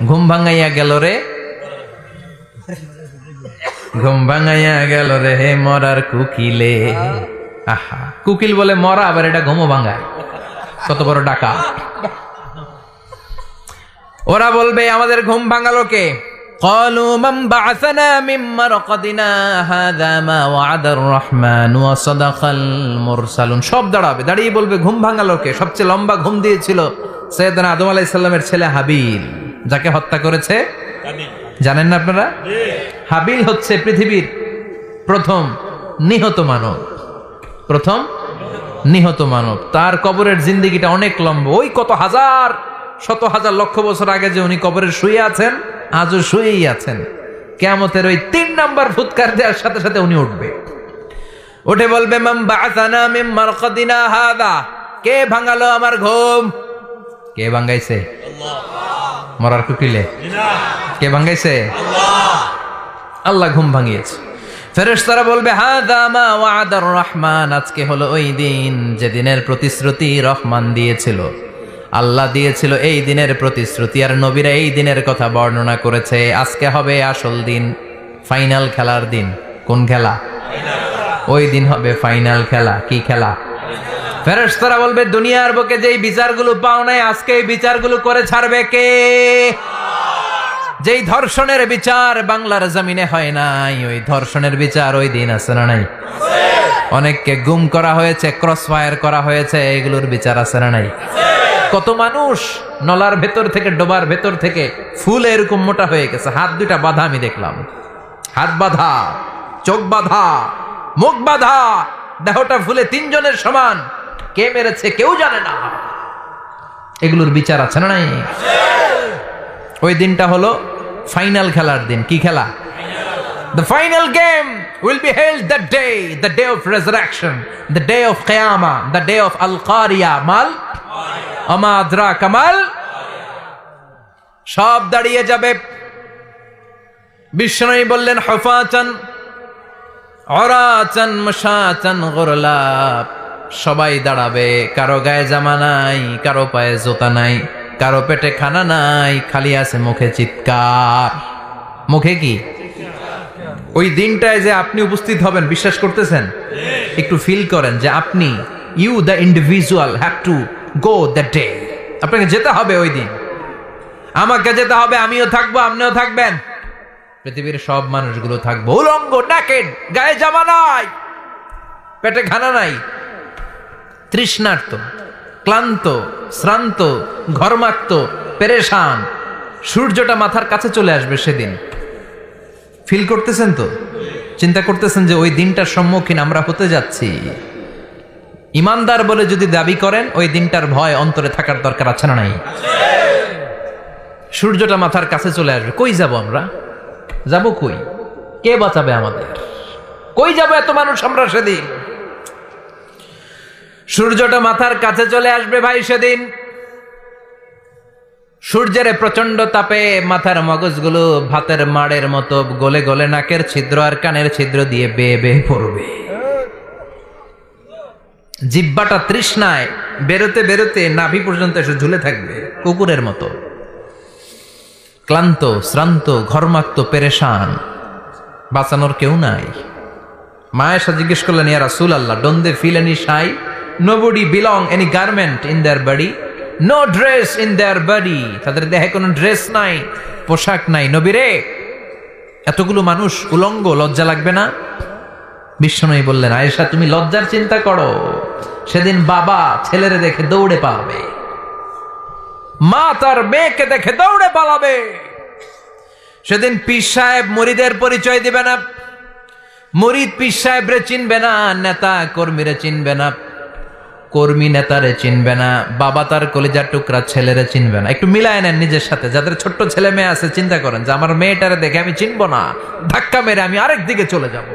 ঘুম ভাঙাইয়া গেল রে, ঘুম ভাঙাইয়া গেল রে হে মরার কুকিলে। আহা, কুকিল বলে মরা, আবার এটা ঘুমো ভাঙায়, কত বড় ডাকা। ওরা বলবে আমাদের ঘুম ভাঙালো কে? قالوا من بعثنا من مرقدنا هذا ما وعد الرحمن وصدق المرسلون। সব দাঁড়াবে, দাঁড়িয়ে বলবে ঘুম ভাঙালো কে? সবচেয়ে লম্বা ঘুম দিয়েছিল সৈয়দনা আদম আলাইহিস সালামের ছেলে হাবিল, যাকে হত্যা করেছে জানেন না আপনারা? হাবিল হচ্ছে পৃথিবীর প্রথম নিহত মানব, প্রথম নিহত মানব। তার কবরের জিন্দেগিটা অনেক লম্বা। ওই কত হাজার, শত হাজার, লক্ষ বছর আগে যে উনি কবরে শুয়ে আছেন, আজও শুয়েই আছেন। কিয়ামতের ওই 3 নাম্বার ফুৎকার দেওয়ার সাথে সাথে উনি উঠবে, উঠে বলবে মান বা'আসানা মিন মারকাদিনা হাদা, কে ভাঙালো আমার ঘুম? কে ভাঙাইছে? আল্লাহ। মরার কুকিলে কে ভাঙাইছে? আল্লাহ। আল্লাহ ঘুম ভাঙিয়েছে। ফেরেশতারা বলবে হাদা মা ওয়াদার রহমান, আজকে হলো ওই দিন যেদিনের প্রতিশ্রুতি রহমান দিয়েছিল, আল্লাহ দিয়েছিল এই দিনের প্রতিশ্রুতি, আর নবীরা এই দিনের কথা বর্ণনা করেছে। আজকে হবে আসল দিন, ফাইনাল খেলার দিন। কোন খেলা? ওই দিন হবে ফাইনাল খেলা। কি খেলা? ফেরেশতারা বলবে দুনিয়ার বুকে যেই বিচারগুলো পাও নাই, আজকে এই বিচারগুলো করে ছাড়বে কে? যেই ধর্ষণের বিচার বাংলার জমিনে হয় নাই, ওই ধর্ষণের বিচার ওই দিন আছে না নাই? অনেককে গুম করা হয়েছে, ক্রস ফায়ার করা হয়েছে, এগুলোর বিচার আছে না নাই? কত মানুষ নলার ভেতর থেকে, ডোবার ভেতর থেকে ফুলে এরকম মোটা হয়ে গেছে, হাত দুইটা বাঁধা, আমি দেখলাম, হাত বাঁধা, চোখ বাঁধা, মুখ বাঁধা, দেহটা ফুলে 3 জনের সমান। কে মেরেছে কেউ জানে না। এগুলোর বিচার আছে না নাই? ওই দিনটা হলো ফাইনাল খেলার দিন। কি খেলা? The final game will be held that day, the day of resurrection, the day of Qiyamah, the day of Al-Qariya, mal আমা আদরাকা মাল। সব দাঁড়িয়ে যাবে। বিষ্ণু বললেন হুফাতান উরাতান মুশাতান গুরলা, সবাই দাঁড়াবে। কারো গায়ে জামা নাই, কারো পায়ে জুতা নাই, কারো পেটে খানা নাই, খালি আছে মুখে চিৎকার। মুখে কি? ওই দিনটায় যে আপনি উপস্থিত হবেন, বিশ্বাস করতেছেন? একটু ফিল করেন যে আপনি, you the individual have to go that day. আপনাকে যেতে হবে ওই দিন, আমাকে যেতে হবে, আমিও থাকবো, আপনিও থাকবেন, পৃথিবীর সব মানুষগুলো থাকবো উলঙ্গ, নাকেড, গায়ে জামা নাই, পেটে খানা নাই, তৃষ্ণার্ত, ক্লান্ত, শ্রান্ত, ঘর্মাক্ত, পেরেশান। সূর্যটা মাথার কাছে চলে আসবে সেদিন। ফিল করতেছেন তো? চিন্তা করতেছেন যে ওই দিনটার সম্মুখীন আমরা হতে যাচ্ছি। ইমানদার বলে যদি দাবি করেন, ওই দিনটার ভয় অন্তরে থাকার দরকার আছে না নাই? সূর্যটা মাথার কাছে চলে আসবে। কই যাব আমরা? যাব কই? কে বাঁচাবে আমাদের? কই যাব এত মানুষ আমরা সেদিন? সূর্যটা মাথার কাছে চলে আসবে ভাই সেদিন। সূর্যের প্রচন্ড তাপে মাথার মগজগুলো ভাতের মাড়ের মতো গলে গলে নাকের ছিদ্র আর কানের ছিদ্র দিয়ে বেয়ে বেয়ে পড়বে। জিহ্বাটা তৃষ্ণায় বেরোতে বেরোতে নাভি পর্যন্ত এসে ঝুলে থাকবে কুকুরের মতো। ক্লান্ত, শ্রান্ত, ঘর্মাক্ত, পেরেশান, বাঁচানোর কেউ নাই। মায়েশা জিজ্ঞেস করলেন, ইয়া রাসূলুল্লাহ, don't they feel any shy? Nobody belong any garment in their body, no dress in their body. তাদের দেহে কোনো ড্রেস নাই, পোশাক নাই। নবীরে, এতগুলো মানুষ উলঙ্গ, লজ্জা লাগবে না? বিশ্বনবী বললেন, আয়েশা তুমি লজ্জার চিন্তা করো, সেদিন বাবা ছেলেরে দেখে দৌড়ে পালাবে, মা তার মেয়েকে দেখে দৌড়ে পালাবে। সেদিন পীর সাহেব মুরিদের পরিচয় দিবে না, মুরিদ পীর সাহেবরে চিনবে না, নেতা কর্মীরে চিনবে না, কর্মী নেতারে চিনবে না, বাবা তার কলিজার টুকরা ছেলেরে চিনবে না। একটু মিলায় নেন নিজের সাথে। যাদের ছোট্ট ছেলে মেয়ে আছে, চিন্তা করেন যে আমার মেয়েটারে দেখে আমি চিনবো না, ধাক্কা মেরে আমি আরেক দিকে চলে যাব।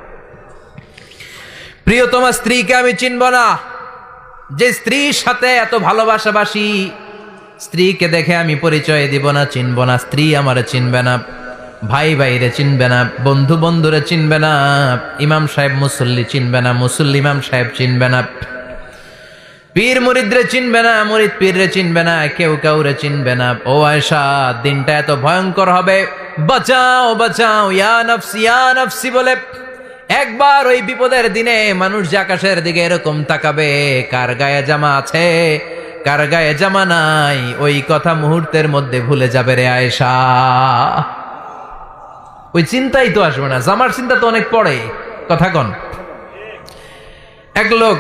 প্রিয়তমা স্ত্রীকে আমি চিনব না, যে স্ত্রীর সাথে এত ভালোবাসাবাসি, স্ত্রীকে দেখে আমি পরিচয় দিব না, চিনব না। স্ত্রী আমারে চিনবে না, ভাই ভাইরে চিনবে না, বন্ধু বন্ধুরে চিনবে না, ইমাম সাহেব মুসল্লি চিনবে না, মুসল্লি ইমাম সাহেব চিনবে না। পীর মুরিদরে চিনবে না, মুরিদ পীররে চিনবে না, কেউ কাউরে চিনবে না। ও আয়েশা, দিনটা এত ভয়ঙ্কর হবে, বাঁচাও বাঁচাও ইয়া নাফসি বলে একবার ওই বিপদের দিনে মানুষ যে আকাশের দিকে এরকম তাকাবে, কার গায়ে জামা আছে কার গায়ে জামা নাই, ওই কথা মুহূর্তের মধ্যে ভুলে যাবে রে আয়েশা। ওই চিন্তাই তো আসবে না, জামার চিন্তা তো অনেক পরে। কথা কন। এক লোক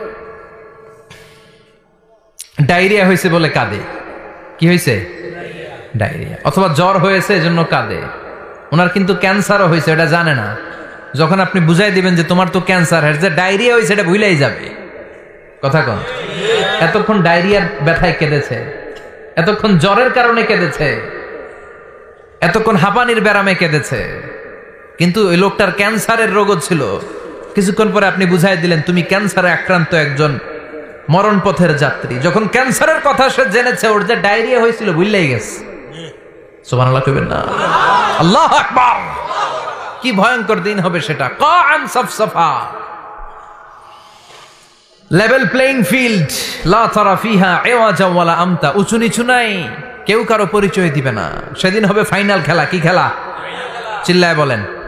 ডায়রিয়া হয়েছে বলে কাঁদে। কি হয়েছে? ডায়রিয়া। অথবা জ্বর হয়েছে এজন্য কাঁদে। ওনার কিন্তু ক্যান্সারও হয়েছে, এটা জানে না। যখন আপনি বুঝাই দিবেন যে তোমার তো ক্যান্সার, যে ডায়রিয়া হয়েছে এটা ভুলেই যাবে। কথা কন। এতক্ষণ ডায়রিয়ার ব্যথায় কেঁদেছে, এতক্ষণ জ্বরের কারণে কেঁদেছে, এতক্ষণ হাঁপানির ব্যারামে কেঁদেছে, কিন্তু ওই লোকটার ক্যান্সারের রোগও ছিল। কিছুক্ষণ পরে আপনি বুঝাই দিলেন তুমি ক্যান্সারে আক্রান্ত একজন মরণ পথের যাত্রী। যখন ক্যান্সারের কথা সে জেনেছে, ওর যে ডায়রিয়া হয়েছিল ভুলেই গেছে। সুবহানাল্লাহ কইবেন না? আল্লাহু আকবার। কি ভয়ঙ্কর দিন হবে সেটা। কাআন সাফসাফা, লেভেল প্লেইং ফিল্ড, লা তারা ফিহা ইওয়াজা ওয়ালা আমতা, উঁচু নিচু নাই, কেউ কারো পরিচয় দিবে না। সেদিন হবে ফাইনাল খেলা। কি খেলা? চিল্লায় বলেন।